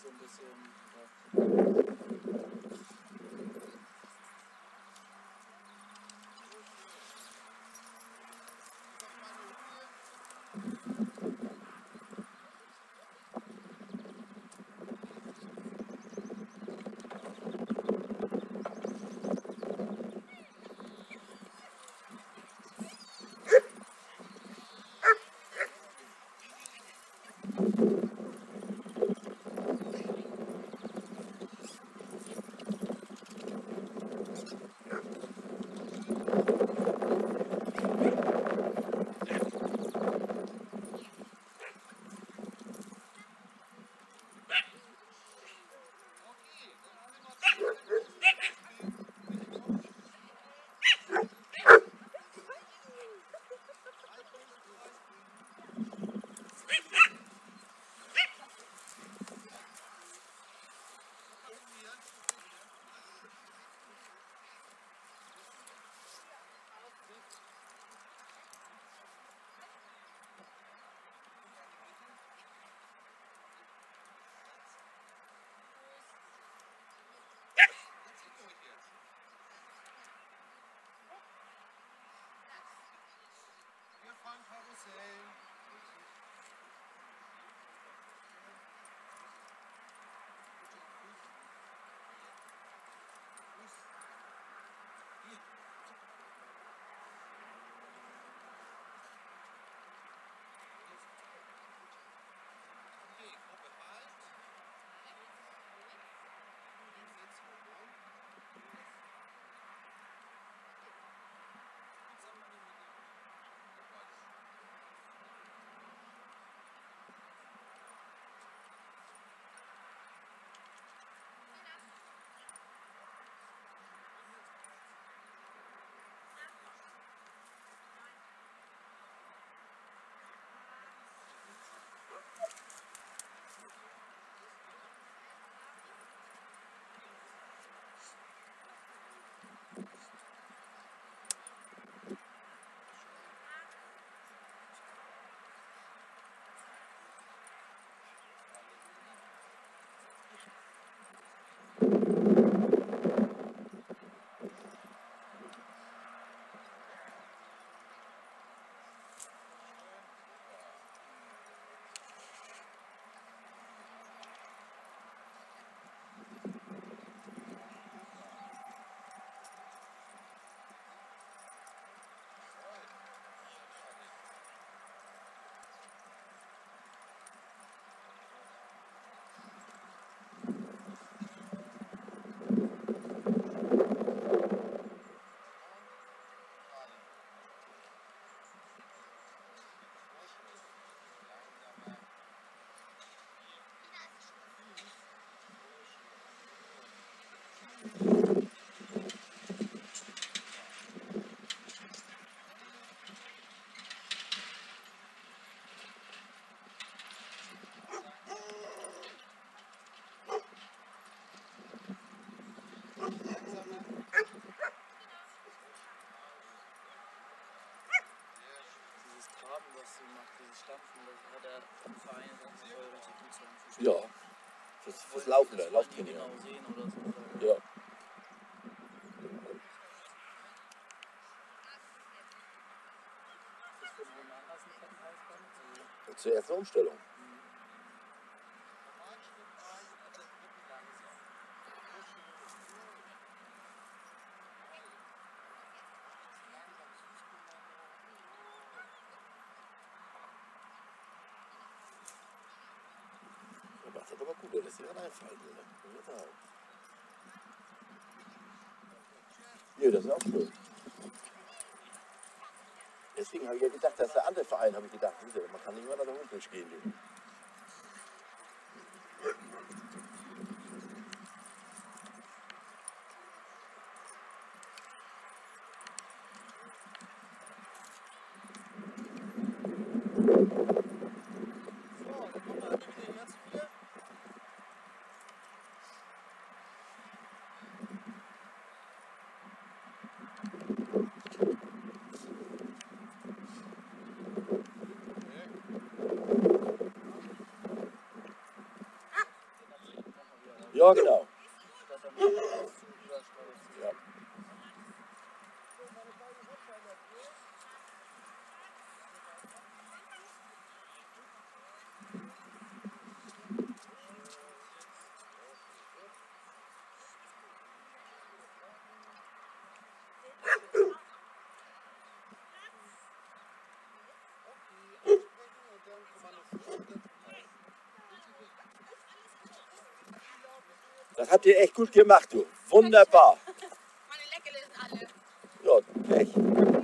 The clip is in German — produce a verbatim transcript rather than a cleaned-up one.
so ein bisschen. Ja. Ja, fürs, fürs Laufen, der Lauftraining. Genau sehen oder so. Ja. Zuerst eine Umstellung. Er macht das aber gut, er lässt sich dann einfallen. Ja, das ist auch schön. Deswegen habe ich ja gedacht, dass der andere Verein, habe ich gedacht, man kann nicht immer nach unten gehen. Ja, genau. Dass er mir das zu übersteuert. Ja. Das habt ihr echt gut gemacht, du. Wunderbar. Meine Leckerle sind alle. Ja, echt.